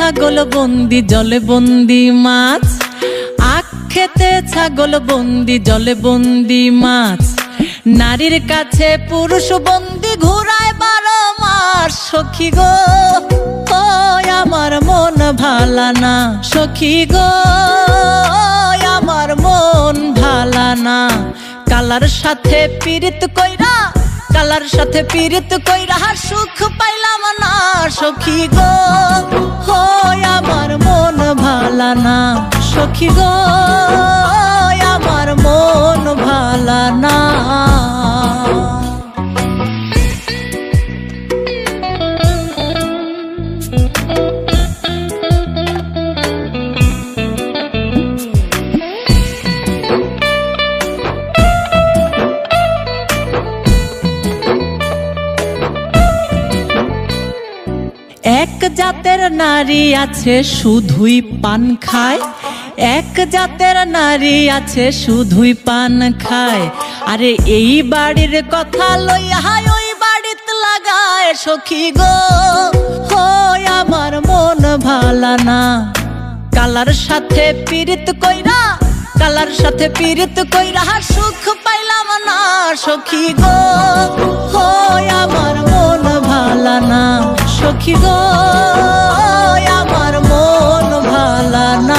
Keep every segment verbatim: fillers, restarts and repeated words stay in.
ছাগল বন্দি জলে বন্দি মাছ, আখ খেতে ছাগল বন্দি জলে বন্দি মাছ, নারীর কাছে পুরুষ বন্দি ঘুরায় বারো মাস। সখী গো আমার মন ভালা না, সখী গো আমার মন ভালা না। কালার সাথে পীড়িত কইরা, কালার সাথে পীড়িত কইরা সুখ পাইলাম না। সখী গো আমার মন ভালা না, সখী গো আমার মন ভালা না। এক জাতের নারী আছে শুধুই পান খায়, এক জাতের নারী আছে শুধুই পান খায়। আরে এই বাড়ির কথা লইয়া ওই বাড়িতে লাগায়। সখী গো আমার মন ভালা না, কালার সাথে পীড়িত কইরা, কালার সাথে পীড়িত কইরা সুখ পাইলাম না। সখী গো আমার মন ভালা না, সখী গো আমার মন ভালা না।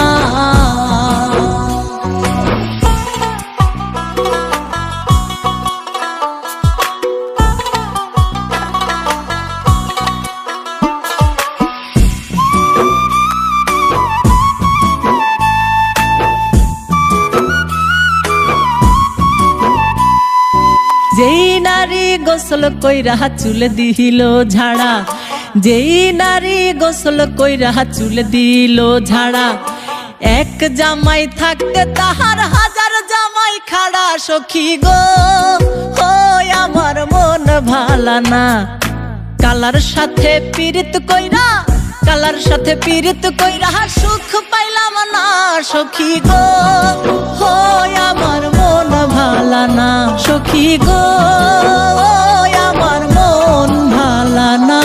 যেই নারী গোসল কইরা চুলে দিল ঝাড়া, যেই নারী গোসল কইরা চুলে দিল ঝাড়া, এক জামাই থাকতে তাহার হাজার জামাই খাড়া। সখী গো আমার মন ভালা না, কালার সাথে পীড়িত কইরা, কালার সাথে পীড়িত কইরা সুখ পাইলাম না। সখী গো আমার মন ভালা না, সখী গো আমার মন ভালা না।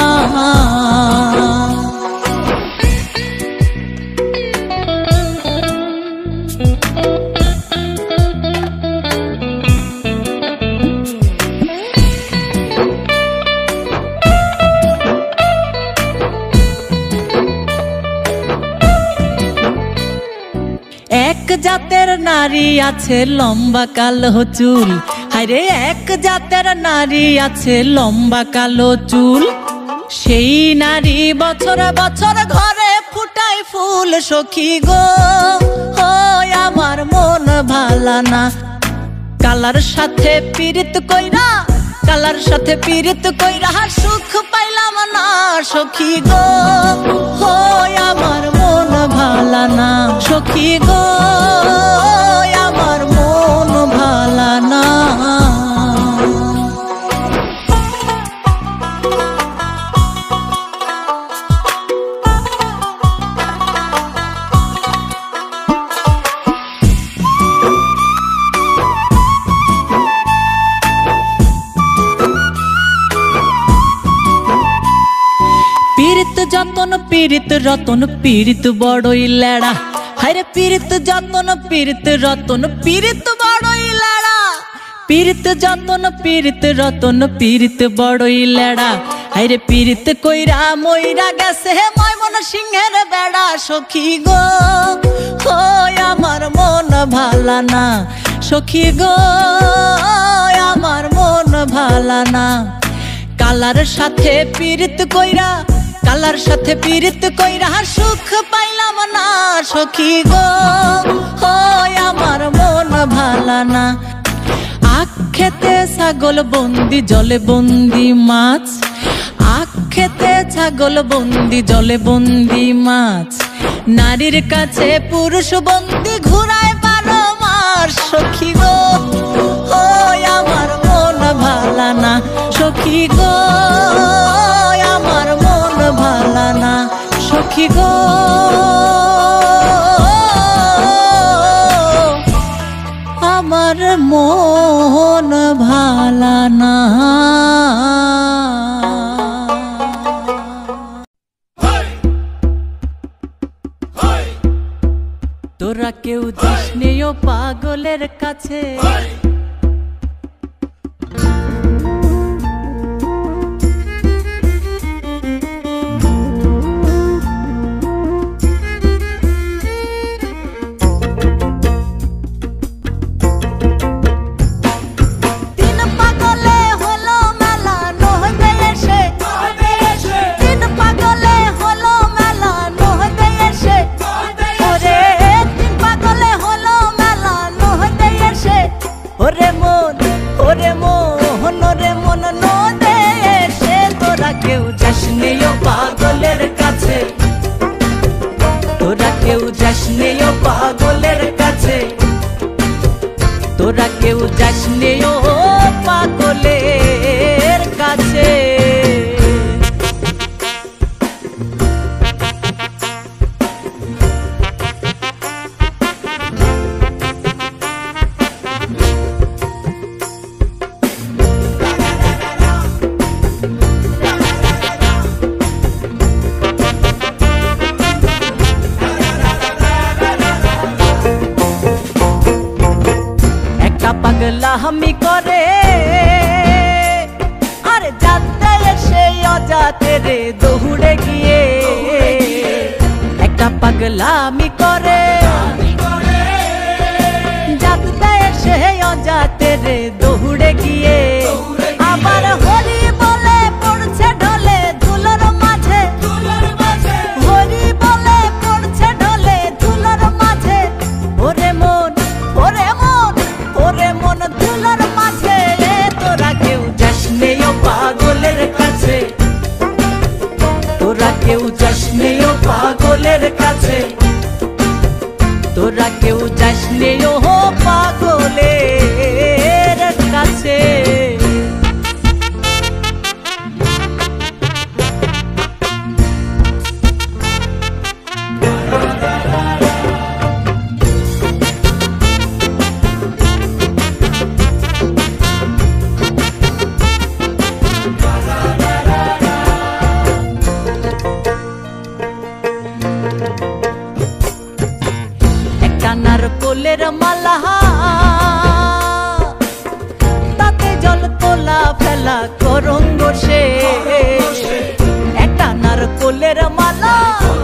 এক জাতের নারী আছে লম্বা কালো চুল, হায়রে এক জাতের নারী আছে লম্বা কালো চুল, সেই নারী বছর বছর ঘরে ফুটায় ফুল। সখী গো আমার মন ভালা না, কালার সাথে পীড়িত কইরা, কালার সাথে পীড়িত কইরা সুখ পাইলাম না। সখী গো আমার মন ভালা না, সখী গো আমার মন ভালা না। পীড়িত যতন পীড়িত রতন পীড়িত বড়ই লেড়া, হায়রে পীড়িত যতন পীড়িত রতন পীড়িত বড়ই লেড়া, পীড়িত যতন পীড়িত রতন পীড়িত বড়ই লেড়া, হায়রে পীড়িত কইরা মইরা গেছে ময়মন সিংহের বেড়া। সখী গো আমার মন ভালা না, সখী গো আমার মন ভালা না, কালার সাথে পীড়িত কইরা, কালার সাথে পীড়িত কইরা সুখ পাইলাম না। সখী গো আমার মন ভালা না। আখ খেতে ছাগল বন্দি জলে বন্দি মাছ, আখ খেতে ছাগল বন্দি জলে বন্দি মাছ, নারীর কাছে পুরুষ বন্দি ঘুরায় বারো মাস। সখী গো আমার মন ভালা না, সখী গো আমার মন ভালা না, সখী গো আমার মন ভালা না। মোহন রে মন নদে এসে তোরা কেউ যাসনে ও পাগলের কাছে, তোরা কেউ যাসনে ও পাগলের কাছে, তোরা কেউ যাসনে ও পাগলের কাছে। পাগলা হামি করে আরে যাতে এসে অজাতে রে দৌড়ে গিয়ে, একটা পাগলা হামি করে যাতে এসে অজাতে রে দৌড়ে গিয়ে, আবার হরি বলে পড়ছে ঢলে ধুলোর মাঝে, হরি বলে পড়ছে ঢলে ধুলোর মাঝে। ওরে মন ওরে মন ওরে মন ধুলোর মাঝে, তোরা কেউ যাসনে ও পাগলের কাছে, তোরা কেউ যাসনে ও পাগলের কাছে, তোরা কেউ যাসনে ও পাগলের কাছে। নারকোলের মালা তাতে জল তোলা ফেলা করঙ্গ সে, একটা নারকোলের মালা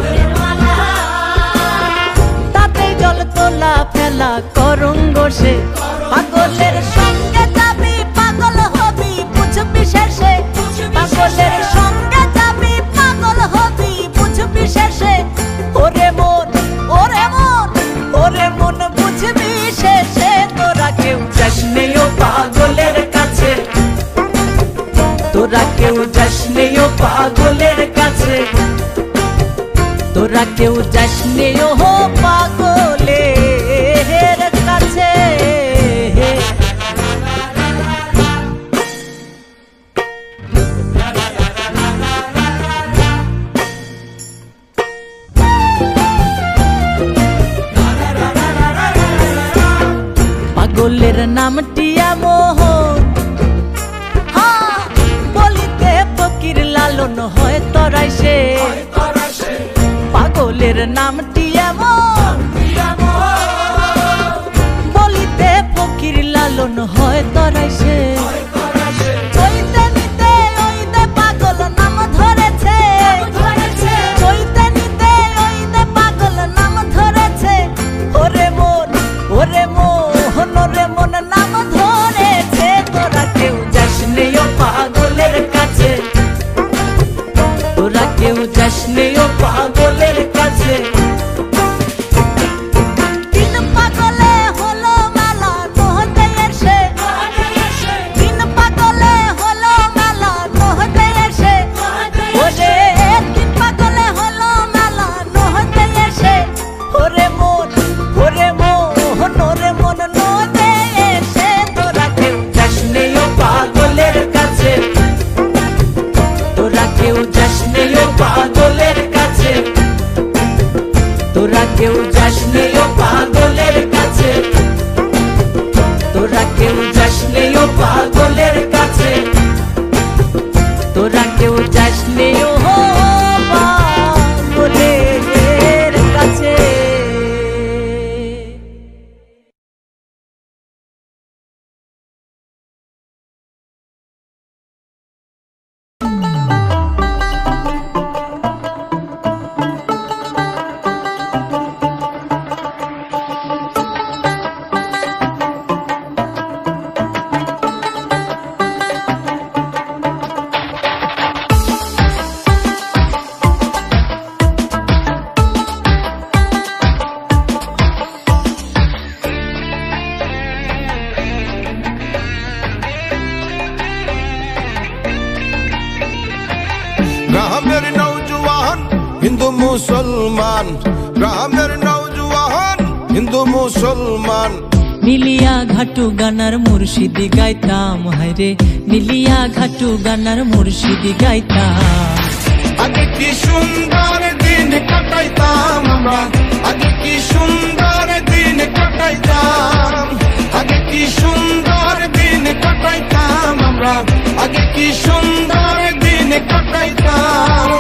তাতে জল তোলা ফেলা করঙ্গ সে। পাগলের সঙ্গে যাবি পাগল হবি বুঝবি শেষে, পাগলের সঙ্গে যাবি পাগল হবি বুঝবি শেষে। ওরে মন ওরে মন ওরে মন বুঝবি শেষে, তোরা কেউ যাসনে ও পাগলের কাছে, তোরা কেউ যাসনে ও পাগলের কাছে, তোরা কেউ যাসনে ও পাগলের কাছে। পাগলের নামটি মোহন, বলিতে ফকির লালন হয় তরাই সে, পাগলের নামটি এমন বলিতে ফকির লালন হয় তরাই সে। চইতে নিতে ওই দে পাগল নাম ধরেছে, চইতে নিতে ওই দে পাগল নাম ধরেছে। ওরে মন ওরে মোহন ওরে মন নাম ধরেছে, তোরা কেউ যাসনে ও পাগলের কাছে, তোরা কেউ যাসনে ও পাগলের কাছে। তিন পাগলে হলো মেলা নহতে এসে, তিন পাগলে হলো মেলা নহতে এসে, ওরে তিন পাগলে হলো মেলা নহতে এসে। ওরে মন ওরে মোহন ওরে মন নদে এসে, তোরা কেউ যাসনে ও পাগলের কাছে, তোরা কেউ যাসনে ও পাগলের কাছে, তোরা কেউ যাসনে ও পাগলের কাছে, তোরা কেউ যাসনে ও পাগলের কাছে, তোরা কেউ যাসনে ও পাগলের কাছে। মুসলমান গ্রামের নওজোয়ান হিন্দু মুসলমান নীলিয়া ঘাটু গানার মুর্শিদি গাইতাম হায়রে নীলিয়া ঘাটু গানার মুর্শিদি গাইতাম আগে কি সুন্দর দিন কাটাইতাম আমরা আগে কি সুন্দর দিন কাটাইতাম আগে কি সুন্দর দিন কাটাইতাম আমরা আগে কি সুন্দর দিন কাটাইতাম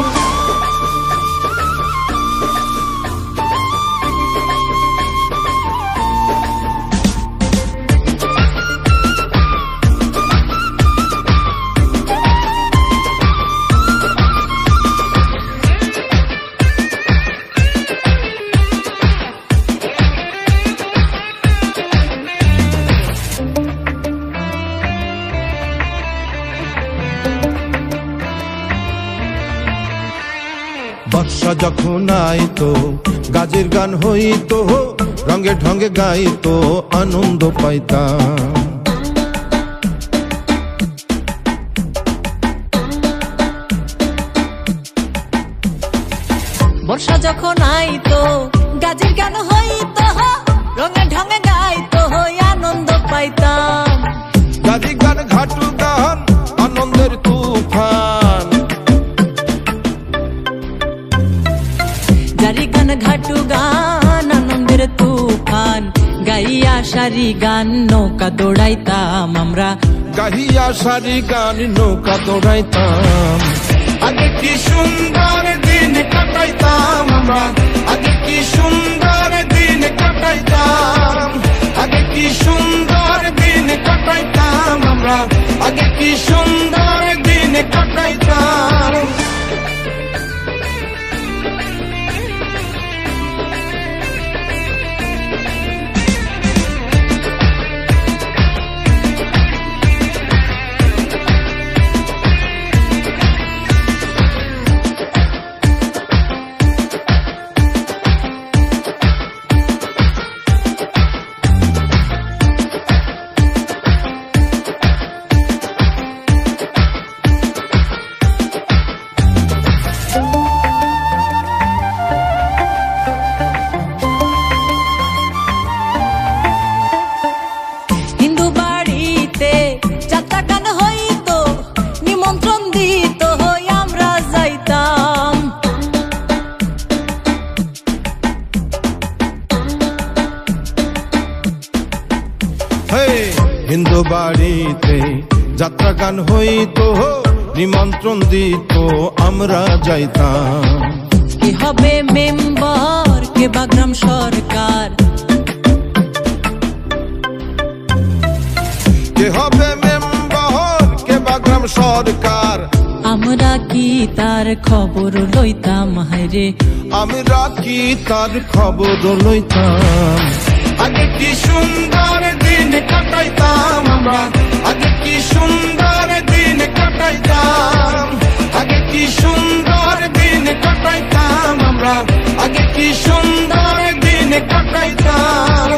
বর্ষা যখন আইতো গাজের গান হইতো রঙে ঢঙ্গে গাইতো আনন্দ পাইতাম বর্ষা যখন আইতো গাজের গান হইতো রঙে ঢঙে গাইতো আনন্দ পাইতাম গাজের গান ঘাটু গান আনন্দের তুফান জারি গান ঘাটু গান আনন্দের তুফান গাইয়া সারি গান নৌকা দৌড়াইতাম আমরা গাইয়া সারি গান নৌকা দৌড়াইতাম আগে কি সুন্দর দিন কাটাইতাম আমরা আগে কি সুন্দর দিন কাটাইতাম আগে কি সুন্দর দিন কাটাইতাম আমরা আগে কি সুন্দর দিন কাটাইতাম হিন্দু বাড়িতে যাত্রা গান হইতো নিমন্ত্রণ দিত আমরা যাইতাম কে হবে মেম্বার কে বাগ্রাম সরকার কে হবে মেম্বার কে বাগ্রাম সরকার আমরা কি তার খবর লইতাম হায়রে আমরা কি তার খবর লইতাম আগে কি সুন্দর দিন কাটাইতাম আমরা আগে কি সুন্দর দিন কাটাইতাম আগে কি সুন্দর দিন কাটাইতাম আমরা আগে কি সুন্দর দিন কাটাইতাম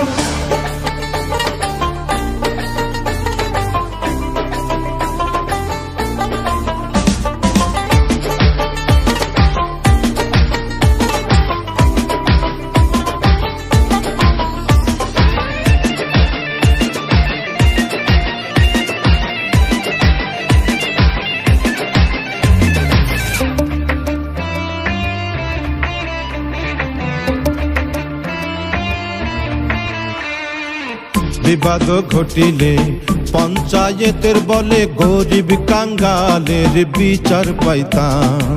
বিবাদ ঘটিলে পঞ্চায়েতের বলে গরিব কাঙ্গালের বিচার পাইতাম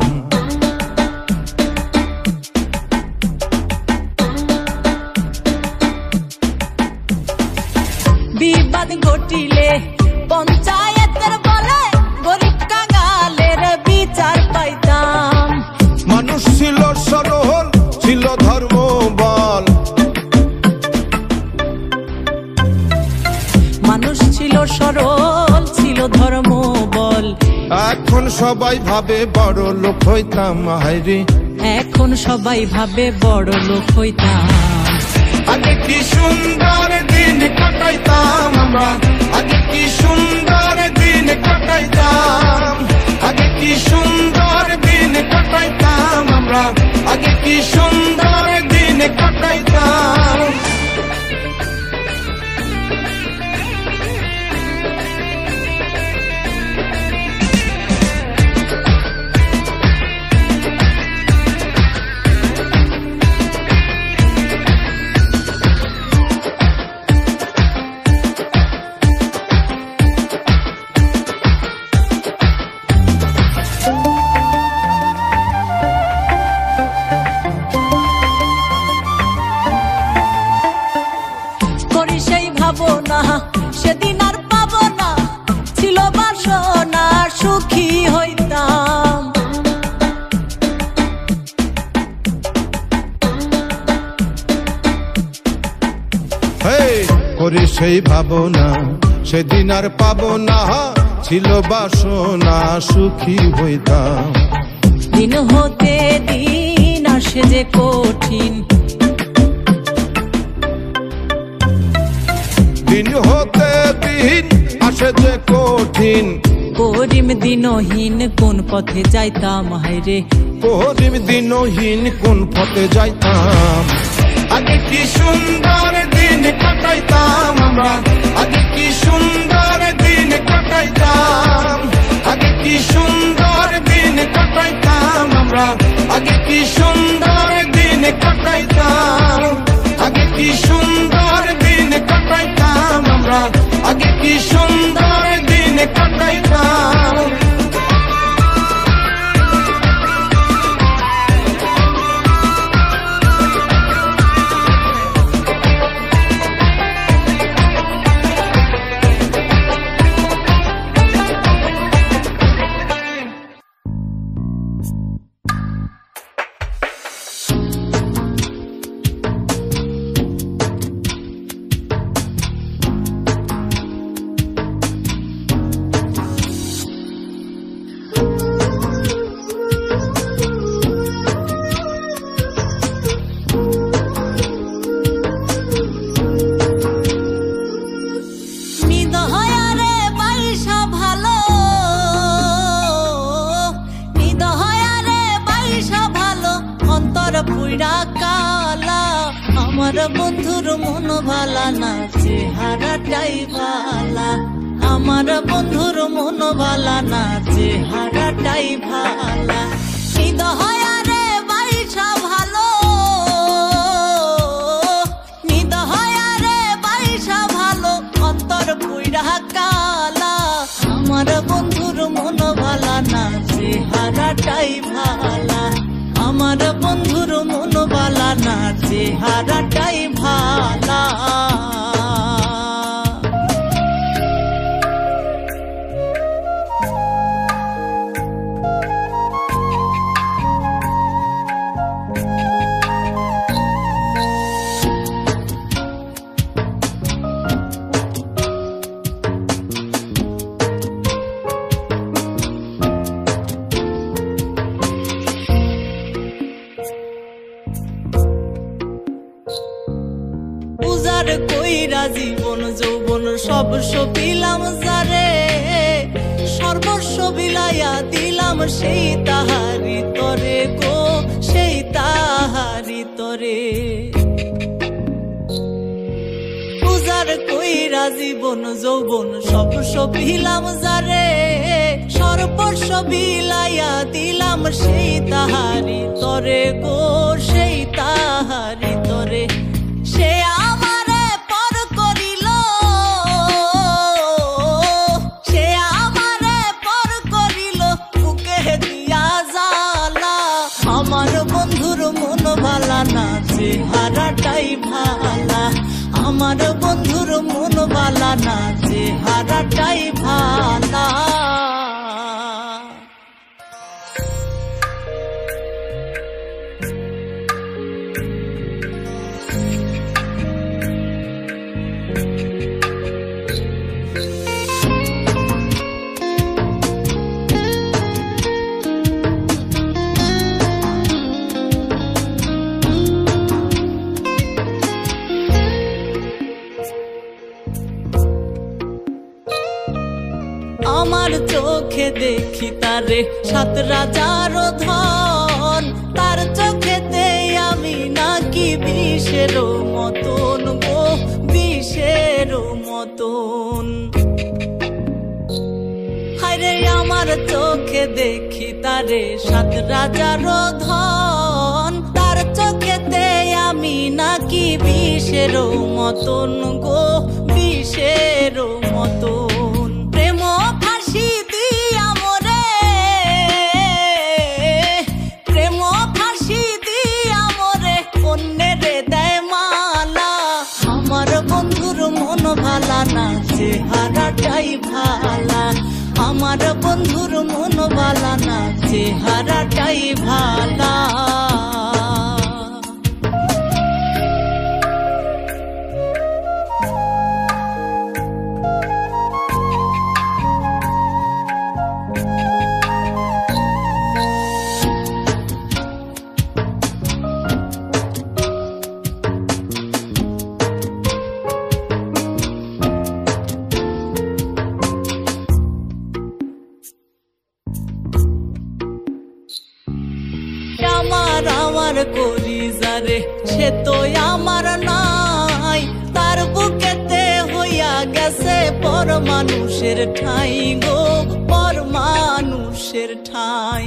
বিবাদ ঘটিলে পঞ্চায়েতের বলে গরিব কাঙ্গালের বিচার পাইতাম মানুষ ছিল সরল ছিল ধর্ম বল মানুষ ছিল সরল ছিল ধর্ম বল এখন সবাই ভাবে বড় লোক হইতাম হায়রে এখন সবাই ভাবে বড় লোক হইতাম আগে কি সুন্দর দিন কাটাইতাম আমরা আগে কি সুন্দর দিন কাটাইতাম আগে কি সুন্দর দিন কাটাইতাম আমরা আগে কি সেই ভাবনা সেদিন আর পাবো না, ছিল বাসনা সুখী হইতাম। দিন হতে দিন আসে যে কঠিন, দিন হতে দিন আসে যে কঠিন, করিম দিনহীন কোন পথে যাইতাম হায়রে, করিম দিনহীন কোন পথে যাইতাম। আগে কি সুন্দর দিন কাটাইতাম আমরা, আগে কি সুন্দর দিন কাটাইতাম, আগে কি সুন্দর দিন কাটাইতাম আমরা, আগে কি সুন্দর দিন কাটাইতাম, আগে কি সুন্দর দিন কাটাইতাম আমরা, আগে কি সুন্দর দিন কাটাইতাম। পুইরা কালা আমার বন্ধুর মন ভালা না, চেহারাটাই ভালা আমার বন্ধুর মন ভালা না, চেহারাটাই ভালা। নিদহয়ারে বাইসা ভালো, নিদহয়ারে বাইসা ভালো অন্তর পুইরা কালা আমার বন্ধুর মন ভালা না, চেহারাটাই ভালা আমার বন্ধুর মন ভালা না, চেহারাটাই ভালা। উজার কইরা জীবন যৌবন সব সপিলাম যারে, সর্বস্ব বিলাইয়া দিলাম সেই তাহারি তরে গো, সেই তাহারি তরে। উজার কইরা জীবন যৌবন সব সপিলাম যারে, সর্বস্ব বিলাইয়া দিলাম সেই তাহারি তরে গো, সেই তাহারি তরে। সে আমারে পর করিল, সে আমারে পর করিল বুকে দিয়া জ্বালা আমার বন্ধুর মন ভালা না, চেহারাটাই ভালা আমার বন্ধুর মন ভালা না, চেহারাটাই ভালা। আমার চোখে দেখি তারে সাত রাজার ধন, তার চোখেতে আমি নাকি বিষের মতন গো, বিষের মতন। হায়রে আমার চোখে দেখি তারে সাত রাজার ধন, তার চোখেতে আমি নাকি বিষের মতন গো, বিষের মতন। প্রেম ফাঁসি দিয়া মোরে, প্রেম ফাঁসি দিয়া মোরে অন্যের দেয় মালা আমার বন্ধুর মন ভালা না, চেহারাটাই ভালা আমার বন্ধুর মন ভালা না, চেহারাটাই ভালা। করি যারে সে তো আমার নাই, তার বুকেতে হইয়া গেছে পর মানুষের ঠাই গো, পর মানুষের ঠাই।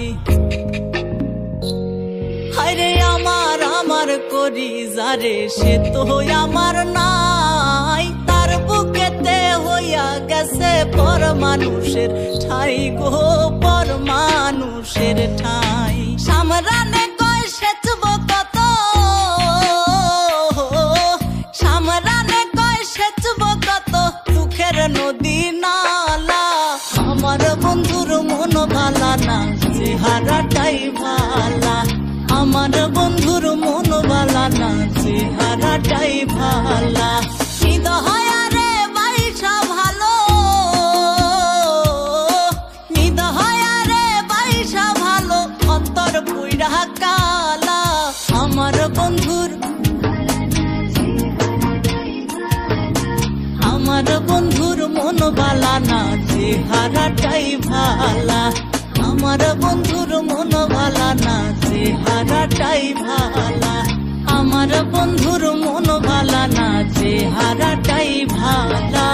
হায়রে আমার আমার করি যারে সে তো আমার নাই, তার বুকেতে হইয়া গেছে পর মানুষের ঠাই গো, পর মানুষের ঠাই। সামরানে কয় সেচব কত, সামরানে কয় সেচব কত দুঃখের নদী নালা। আমার বন্ধুর মন ভালা না, চেহারাটাই ভালা। আমার বন্ধুর মন ভালা না, চেহারাটাই ভালা। নিদহায়ারে বাইশা ভালো, নিদহায়ারে বাইশা ভালো, অন্তর পুইরা কালা। আমার বন্ধুর আমার বন্ধুর মন ভালা না, চেহারাটাই ভালা। আমার বন্ধুর মন ভালা না, চেহারাটাই ভালা। আমার বন্ধুর মন ভালা না, চেহারাটাই ভালা।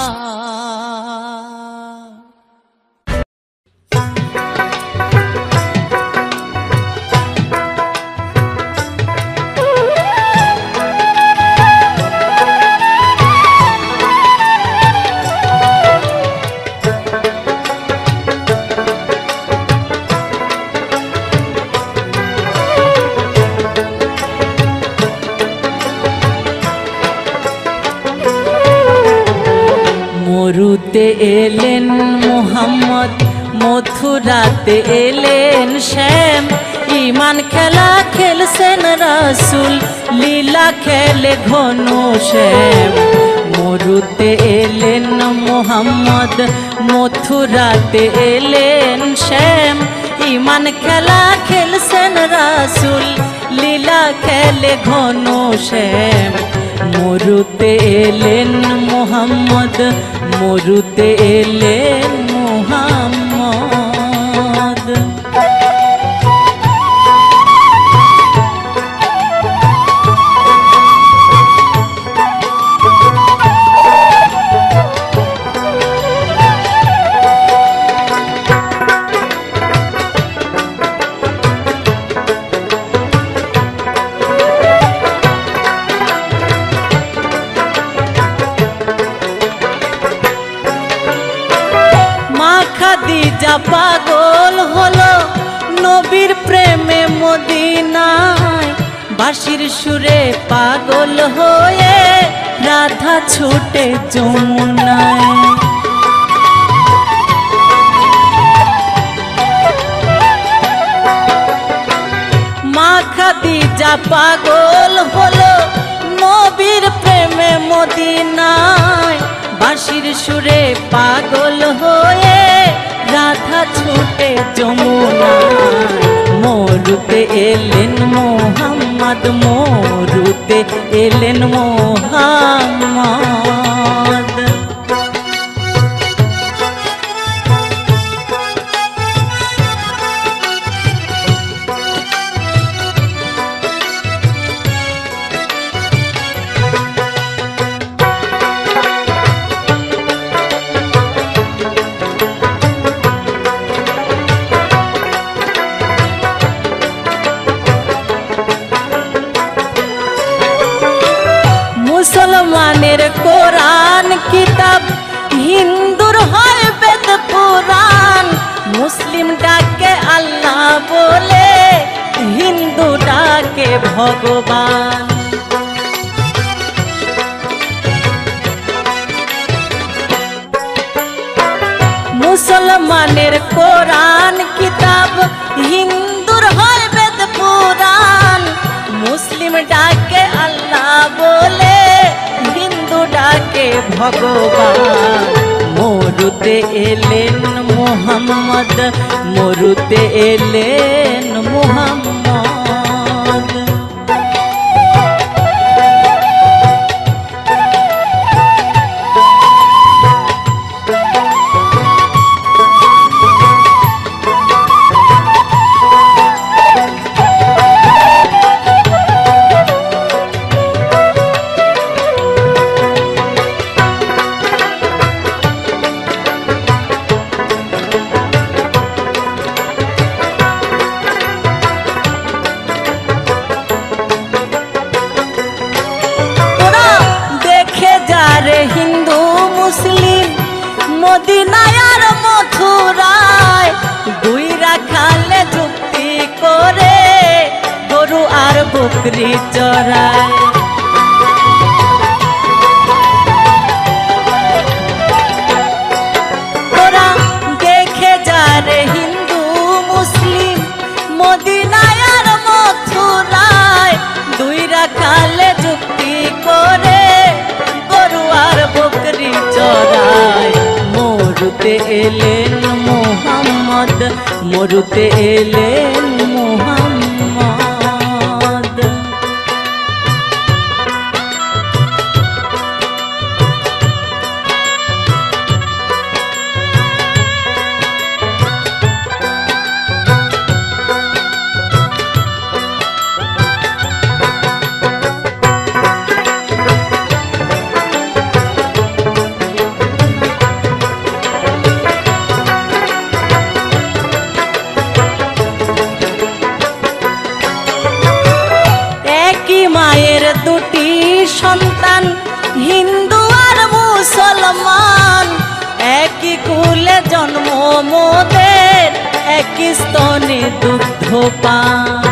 মরুতে এলেন মোহাম্মদ, মথুরাতে এলেন শ্যাম। ইমান খেলা খেলছেন রাসূল, লীলা খেলে ঘন শ্যাম। মরুতে এলেন মোহাম্মদ, মথুরাতে এলেন শ্যাম। ইমান খেলা খেলছেন রাসূল, লীলা খেলে ঘন শ্যাম। মরুতে এলেন মোহাম্মদ, মরুতে এলেন মোহাম্মদ। খাদিজা পাগল হলো নবীর প্রেমে মদিনায়, বাঁশির সুরে পাগল হয়ে রাধা ছুটে যমুনায়। মা খাদিজা পাগল হলো নবীর প্রেমে মদিনায়, বাঁশির সুরে পাগল হয়ে রাধা ছুটে যমুনায়। মরুতে এলেন মোহাম্মদ, মরুতে এলেন মোহাম্মদ। মুসলমানের কোরআন কিতাব, হিন্দুর হয় বেদ পুরাণ। মুসলিম ডাকে আল্লাহ বলে, হিন্দু ডাকে ভগবান। মুসলমানের কোরআন কিতাব, হিন্দুর হয় বেদ পুরাণ। মুসলিম ডাকে আল্লাহ বলে, হিন্দু ডাকে ভগবান। মরুতে এলেন মোহাম্মদ, মরুতে এলেন মোহাম্মদ। বকরি চড়ায়। তোরা দেখে যা রে হিন্দু মুসলিম মদিনায় আর মথুরায়, দুই রাখালে যুক্তি করে গরু আর বকরি চড়ায়। মরুতে এলেন মোহাম্মদ, মরুতে এলেন মোহাম্মদ। মায়ের দুটি সন্তান হিন্দু আর মুসলমান, একই কুলে জন্ম মোদের, একই স্তনে দুগ্ধ পান।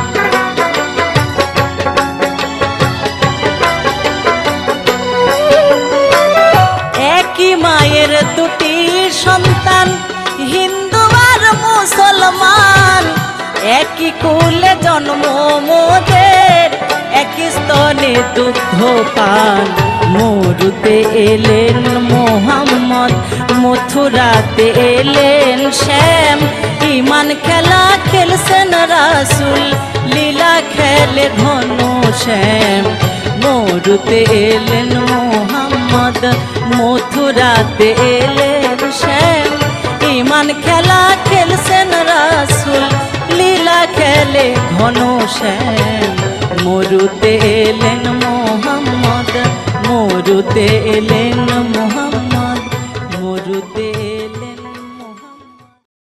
একই মায়ের দুটি সন্তান হিন্দু আর মুসলমান, একই কুলে জন্ম মোদের, একই স্তনে দুগ্ধ পান। মরুতে এলেন মোহাম্মদ, মথুরাতে এলেন শ্যাম, ইমান খেলা খেলছেন রাসূল, লীলা খেলে ঘন শ্যাম। মরুতে এলেন মোহাম্মদ, মথুরাতে এলেন শ্যাম, ইমান খেলা খেলছেন রাসূল, লীলা খেলে ঘন শ্যাম। মরুতে এলেন মোহাম্মদ, মরুতে এলেন মোহাম্মদ, মরুতে এলেন মোহাম্মদ।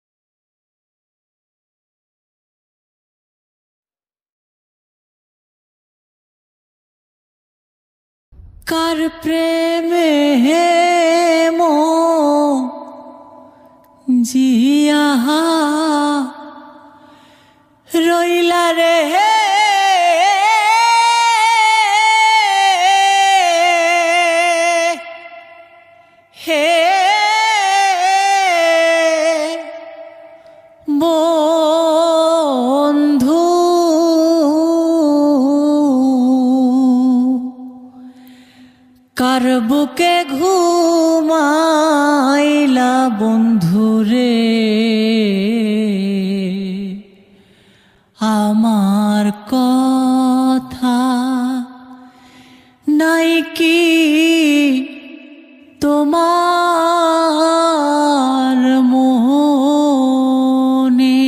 কার প্রেমে মো জিয়া রইলা রে হে বন্ধু, কার বুকে ঘুমাইলা বন্ধুরে, আমার কথা নাই কি তোমার মনে?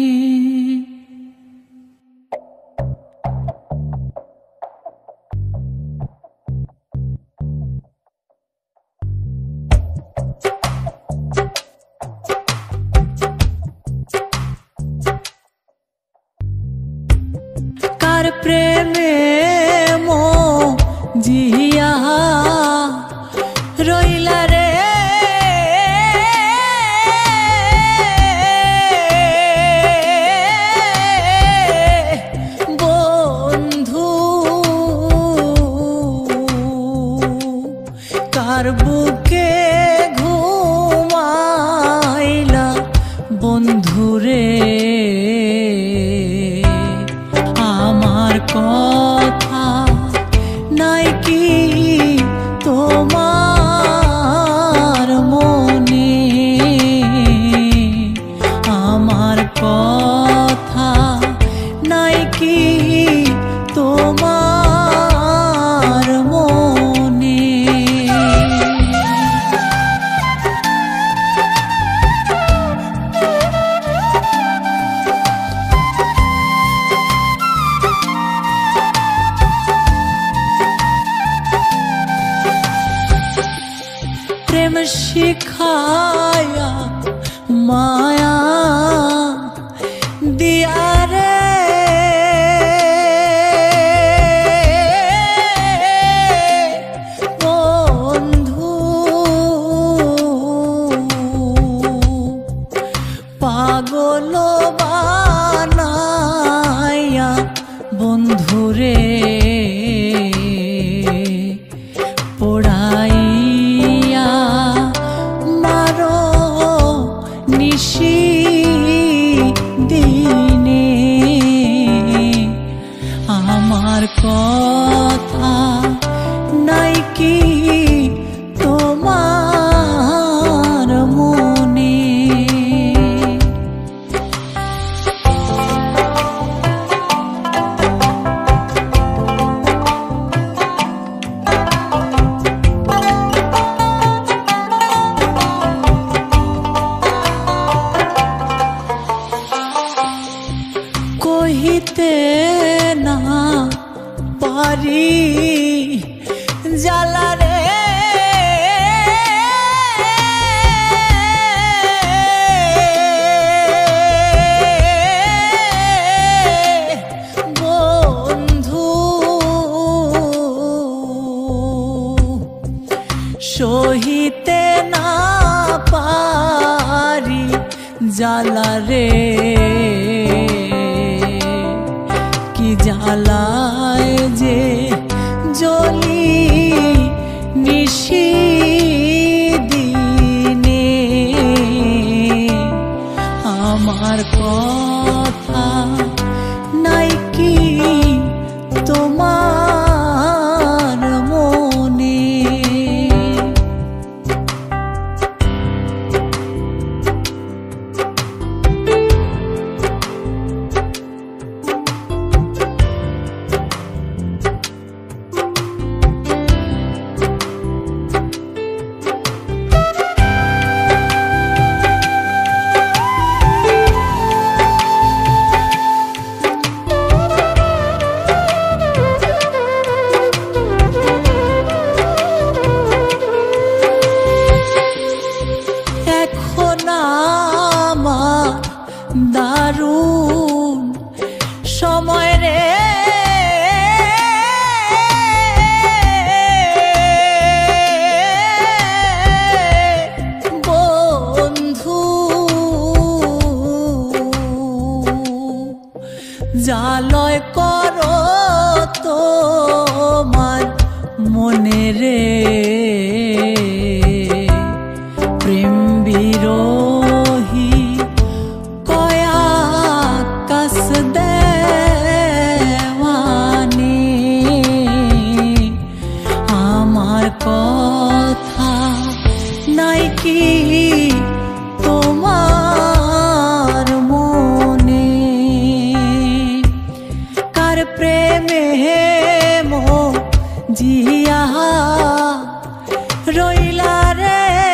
কার প্রেমে মো জিয়া রইলা রে বন্ধু, কার বুকে ঘুমাইলা বন্ধুরে, আমার কথা নাই কি তোমার মনে? আমার কথা নাই কি তোমার মনে? প্রেম শিখায়া মায়া দিয়া রে বন্ধু, পাগল বানায়া বন্ধুরে, দিনে আমার কথা নাই কি তোমার মনে? কহিতে না পারি জ্বালা রে বন্ধু, সহিতে না পারি জ্বালা রে, কি জ্বালায় যে জ্বলি নিশি দিনে আমার কথা নাই কি তোমার মনে? দারুণ সময় রে বন্ধু, জালয় করো তোমার মনে রে, প্রেম বিরোহী দেওয়ানি আমার কথা নাই কি তোমার মনে? কার প্রেমে মো জিয়া রইলা রে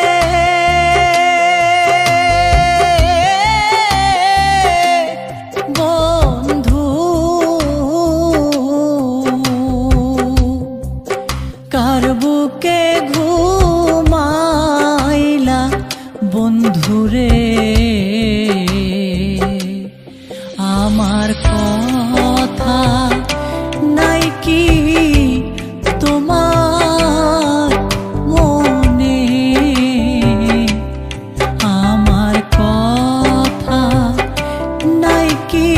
বুকে ঘুমাইলা বন্ধুরে, আমার কথা নাই কি তোমার মনে? আমার কথা নাই কি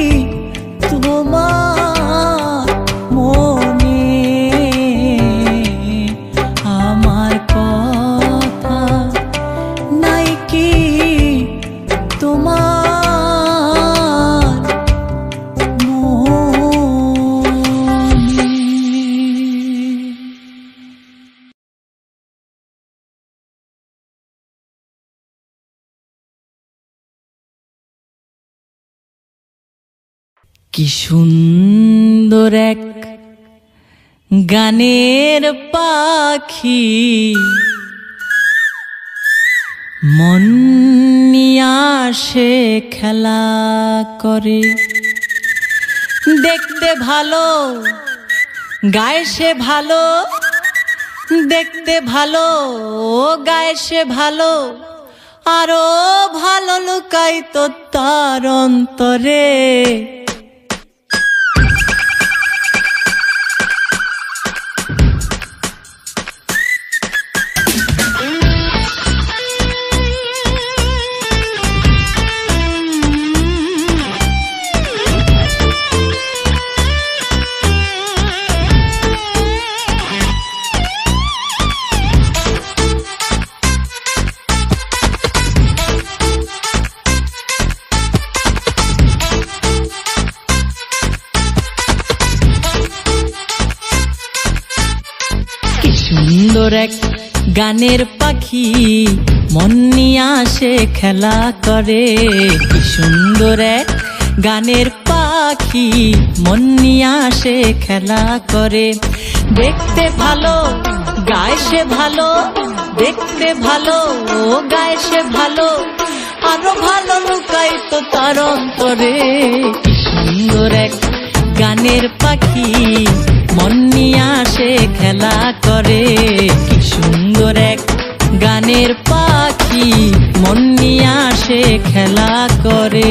তোমার মনে? আমার কথা নাই কি তোমার মনে? কি সুন্দর এক গানের পাখি মন নিয়ে আসে খেলা করে, দেখতে ভালো গায়ে সে ভালো, দেখতে ভালো গায়ে সে ভালো, আরো ভালো লুকাই তো তার অন্তরে। সুন্দর এক গানের পাখি মন নিয়ে আসে খেলা করে। কি সুন্দর এক গানের পাখি মন নিয়ে আসে খেলা করে। দেখতে ভালো গায় সে ভালো, দেখতে ভালো ও গায় সে ভালো, আরো ভালো লুকাই তো তার অন্তরে। কি সুন্দর এক গানের পাখি মন নিয়ে আসে খেলা করে। কি সুন্দর এক গানের পাখি মন নিয়ে আসে খেলা করে।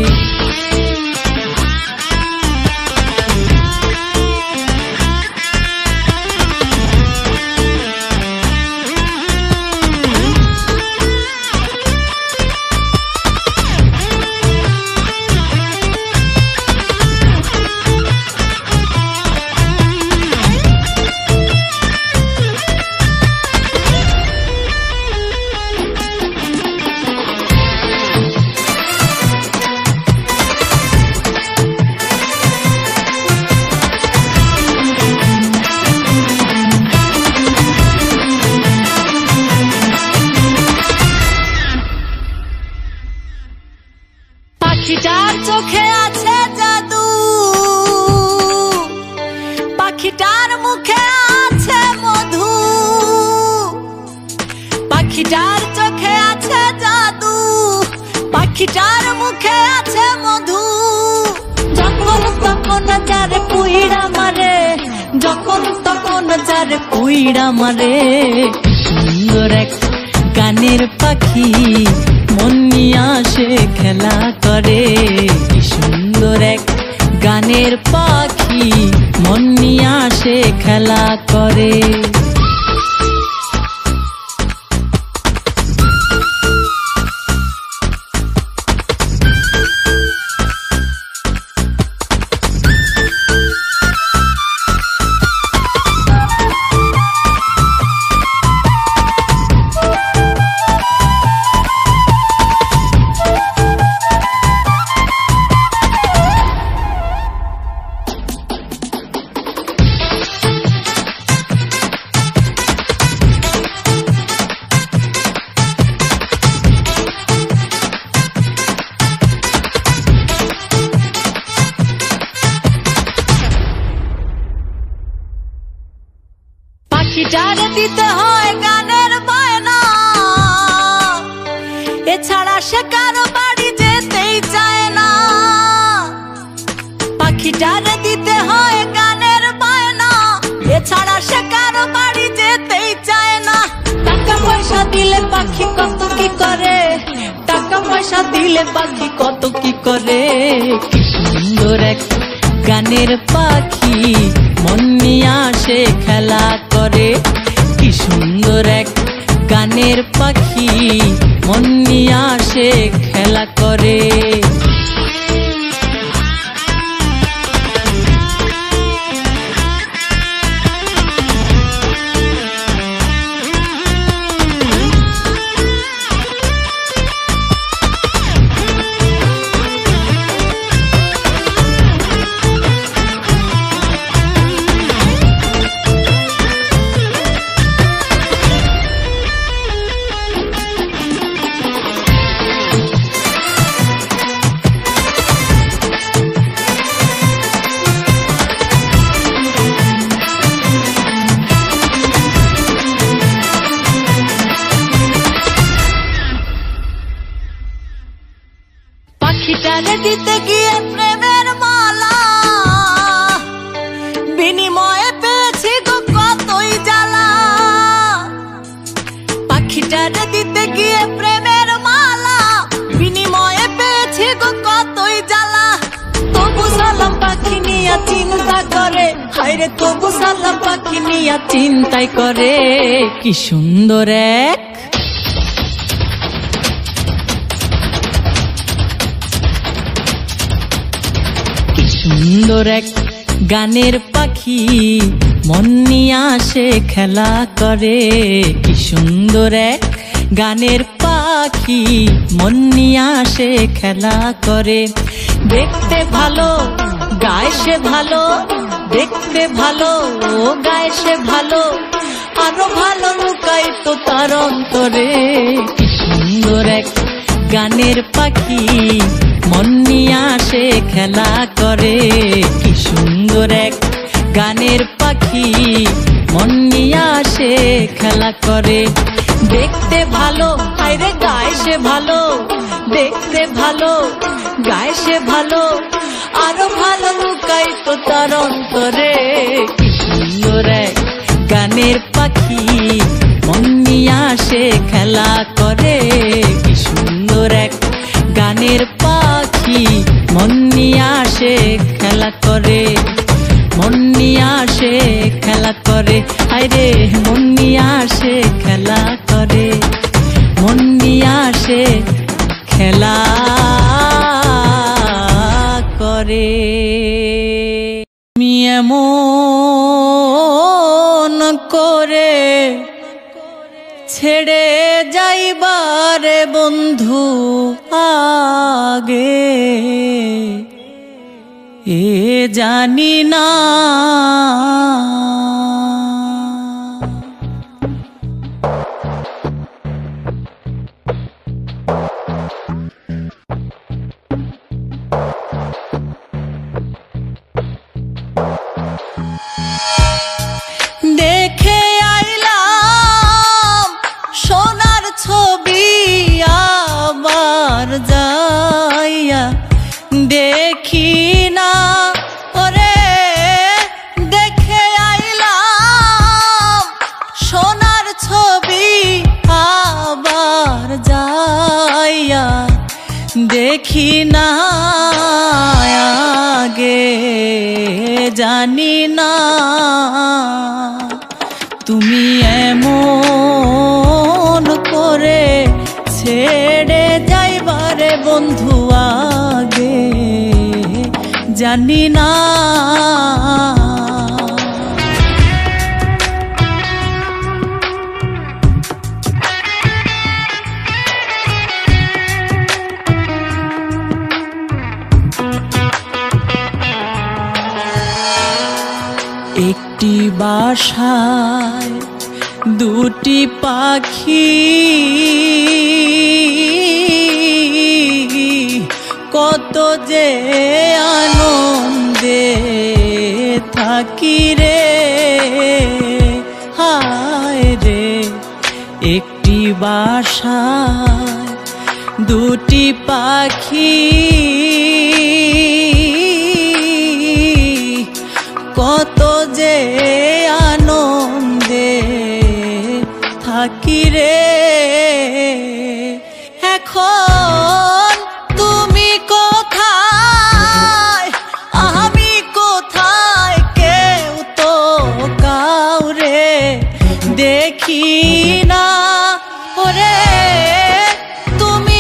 পাখিটার চোখে আছে জাদু, পাখিটার মুখে আছে মধু, পাখিটার চোখে আছে জাদু, পাখিটার মুখে আছে মধু। যখন তখন যারে পুইড়া মারে, যখন তখন যারে পুইড়া মারে। সুন্দর এক গানের পাখি মন নিয়ে আসে খেলা করে। কি সুন্দর এক গানের পাখি মন নিয়ে আসে খেলা করে। পাখিটারে দিতে হয় গানের বায়না, এছাড়া সে কারো বাড়ি যেতেই চায় না। পাখিটারে দিতে হয় গানের বায়না, এছাড়া সে কারো বাড়ি যেতেই চায় না। টাকা পয়সা দিলে পাখি কত কি করে, টাকা পয়সা দিলে পাখি কত কি করে। কি সুন্দর এক গানের পাখি মন নিয়ে আসে খেলা করে। কি সুন্দর এক গানের পাখি মন নিয়ে আসে খেলা করে। পাখিটারে দিতে গিয়ে প্রেমের মালা, বিনিময়ে পেয়েছি গো কতই জ্বালা। পাখিটারে দিতে গিয়ে প্রেমের মালা, বিনিময়ে পেয়েছি গো কতই জ্বালা। তবু সালাম পাখি নিয়া চিন্তা করে, হায়রে তবু সালাম পাখি নিয়া চিন্তাই করে। কি সুন্দর এক সুন্দর এক গানের পাখি মন নিয়ে আসে খেলা করে। কি সুন্দর এক গানের পাখি মন নিয়ে আসে খেলা করে। দেখতে ভালো গায় সে ভালো, দেখতে ভালো ও গায় সে ভালো, আরো ভালো লুকাইতো তার অন্তরে। কি সুন্দর এক গানের পাখি মন নিয়ে আসে খেলা করে। কি সুন্দর এক গানের পাখি মন নিয়ে আসে খেলা করে। দেখতে ভালো হায়রে গায়ে সে ভালো, দেখতে ভালো গায়ে সে ভালো, আরো ভালো লুকাইতো তার অন্তরে। কি সুন্দর এক গানের পাখি মন নিয়ে আসে খেলা করে। কি সুন্দর এক গানের পাখি মন নিয়ে আসে খেলা করে, মন নিয়ে আসে খেলা করে। আরে মন নিয়ে আসে খেলা করে, মন নিয়ে আসে খেলা করে। তুমি এমন করে ছেড়ে যাইবারে বন্ধু আগে এ জানি না। দেখে আইলাম সোনার ছবি আবার যাইয়া দেখি না ওরে। দেখে আইলাম সোনার ছবি আবার যাইয়া দেখি না। আগে জানি না তুমি এমন করে ছেড়ে যাইবারে বন্ধু আগে জানি না। একটি বাসায় দুটি পাখি কত যে আনন্দে থাকি রে হায় রে। একটি বাসায় দুটি পাখি কত যে আনন্দে থাকি রে। এখন তুমি কোথায় আমি কোথায় কেউ তো কাউরে দেখি না ওরে। তুমি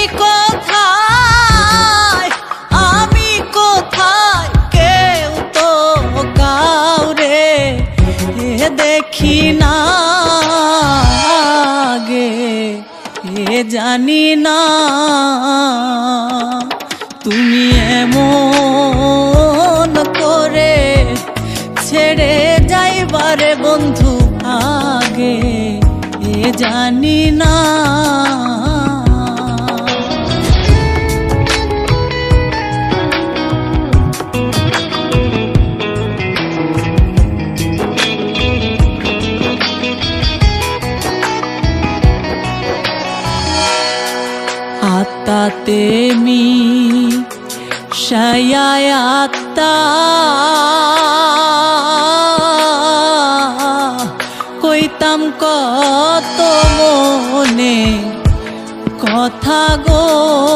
কোথায় আমি কোথায় কেউ তো কাউরে দেখি না। আগে এ জানি না তুমি এমন করে ছেড়ে যাইবারে বন্ধু আগে এ জানি না। আত্মাতে মি শায়ায় আত্মা কইতাম কত মনে কথা গো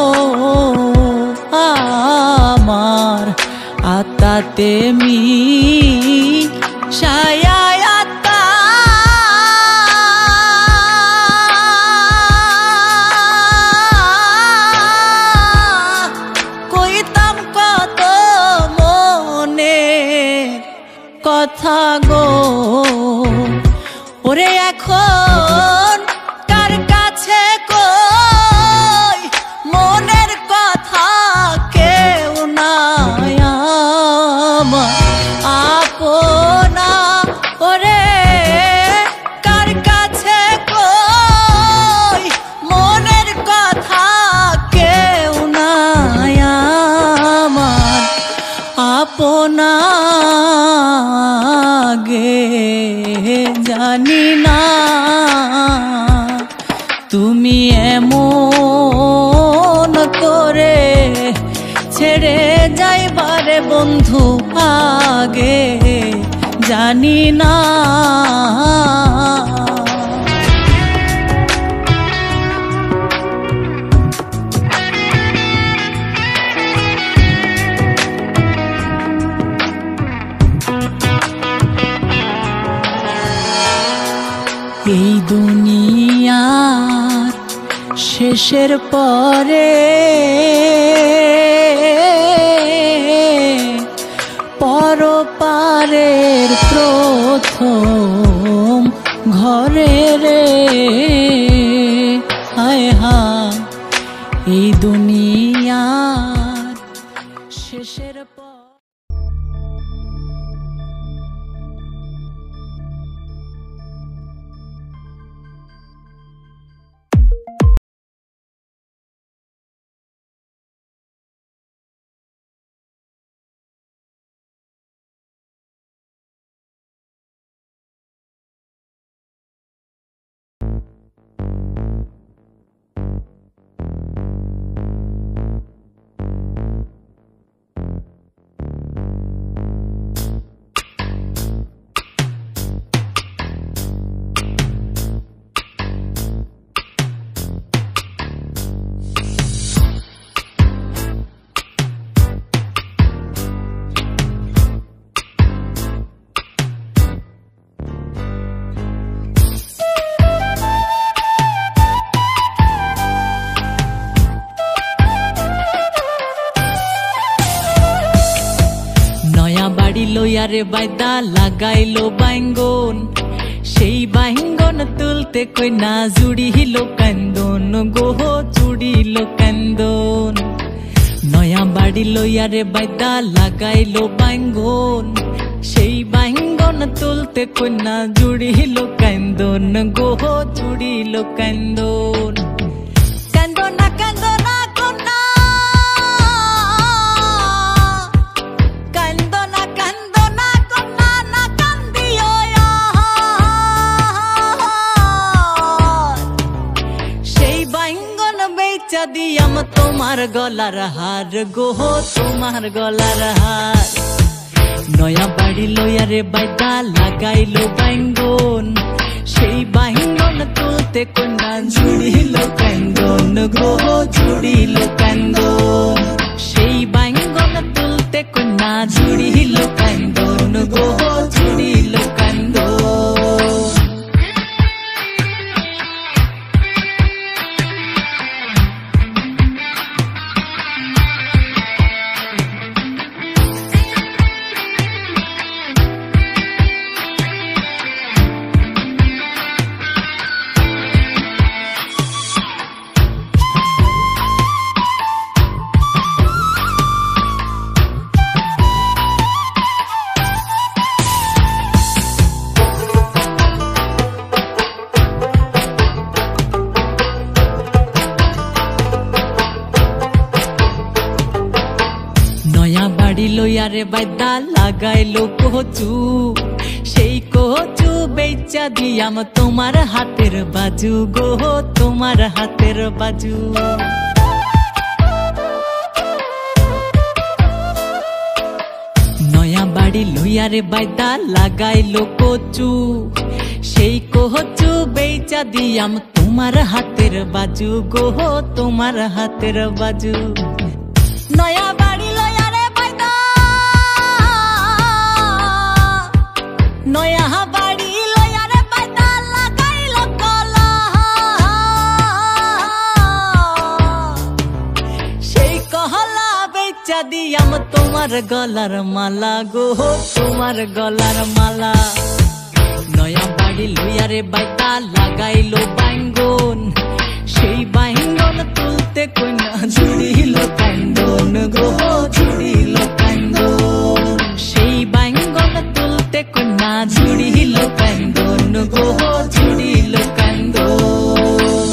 আমার। আত্মাতে মি শায়ায় কথা গো ওরে। এখন কার কাছে কই মনের কথা আপনাকে জানি না তুমি এমন করে ছেড়ে যাইবারে বন্ধু আগে জানি না। এই দুনিয়ার শেষের পরে পরপারের প্রথম ঘরে রে হায় হায় এই দুনিয়ার শেষের পর। লইয়ারে বাইদা লাগাইলো বাইঙ্গন সেই বাইঙ্গন তুলতে কই না জুড়িল কান্দন গোহ জুড়িল কান্দন। নয়া বাড়ি লইয়ারে বাইদা লাগাইলো বাইঙ্গন সেই বাইঙ্গন তুলতে কই না জুড়িল কান্দন গোহ জুড়িল কান্দন। কান্দনা কান্দনা কন্যা দিয়াম তোমার গলার হার গোহ তোমার গলার হার। নয়া বাড়ি লইয়ারে বাইদা লাগাইলো বাইঙ্গন সেই বাইঙ্গন তুলতে কন্যা জুড়িল কান্দন গোহ জুড়িল কান্দন। সেই বাইঙ্গন তুলতে কন্যা জুড়িল কান্দন গোহ জুড়িল কান্দন। লইয়ারে বাইদা লাগাইলো কচু সেই কচু বেচা দিয়াম তোমার হাতের বাজু গোহ তোমার হাতের বাজু। নয়া বাড়ি লইয়ারে বাইদা লাগাইলো কচু সেই কচু বেচা দিয়াম তোমার হাতের বাজু গোহ তোমার হাতের বাজু। নয়া বাড়ি লইয়ারে বাইদা নয়া বাড়ি লইয়ারে বাইদা লাগাইলো কলা সেই কহলা বেচা দিয়াম তোমার গলার মালা গোহ তোমার গলার মালা। নয়া বাড়ি লইয়ারে বাইদা লাগাইলো বাইঙ্গন সেই বাইঙ্গন তুলতে কইনা জুড়িল কান্দন গোহ জুড়িল কান্দন। সেই বাইঙ্গন তুলতে কইনা জুড়িল কান্দন গোহ জুড়িল কান্দন।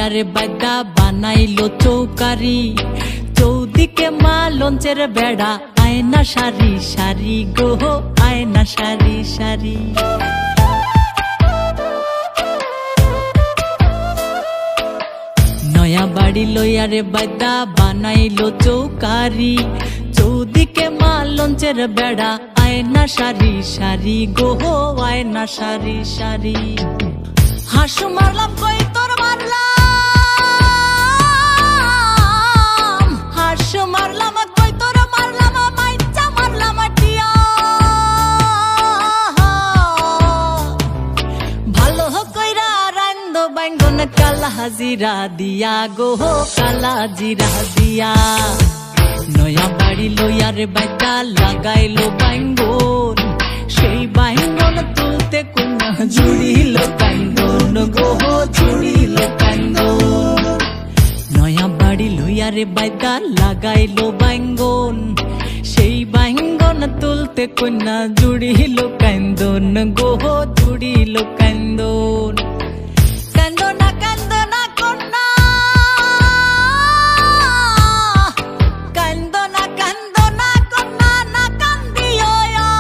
লইয়ারে বাদ্যা বানাইলো চৌকারি, চৌদিকে মা লঞ্চের বেড়া, আয়না সারি সারি গো আয়না সারি সারি। নয়া বাড়ি লইয়ারে বাদ্যা বানাইলো চৌকারি, চৌদিকে মা লঞ্চের বেড়া, আয়না সারি সারি গো আয়না সারি সারি। হাসু মারলাম কই তোর মারলাম, হাসু মারলাম কই তোর মারলাম, মাইচা মারলাম টিয়া। ভালো কইরা রান্দ বাইঙ্গন কালা জিরা দিয়া গো কালা জিরা দিয়া। নয়া বাড়ি লইয়ারে বাদ্যা লাগাইলো বাইঙ্গন, সেই বাইঙ্গন তুলতে কন্যা জুড়িল কান্দন গো জুড়িল কান্দন। নয়া বাড়ি লইয়ারে বাদ্যা লাগাইলো বাইঙ্গন, সেই বাইঙ্গন তুলতে কন্যা জুড়িল কান্দন গো জুড়িল কান্দন। কান্দনা কান্দনা কন্যা, কান্দনা কান্দনা কন্যা না কান্দিও।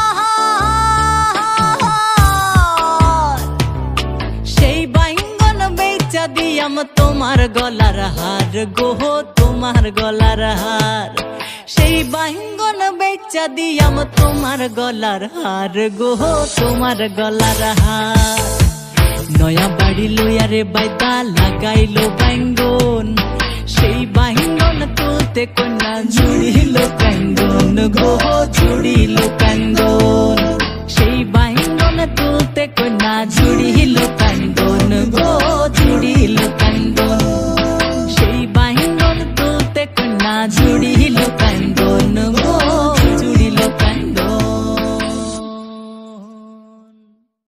সেই বাইঙ্গন বেচা দিয়াম তোমার গলার হার গো তোমার গলার হার, সেই বাইঙ্গন বেচা দিয়াম তোমার গলার হার গো তোমার গলার হার। নয়া বাড়ি লইয়ারে বাদ্যা লাগাইলো বাইঙ্গন, সেই বাইঙ্গন তুলতে কন্যা জুড়িল কান্দন গো জুড়িল কান্দন, সেই বাইঙ্গন তুলতে কন্যা জুড়িল কান্দন গো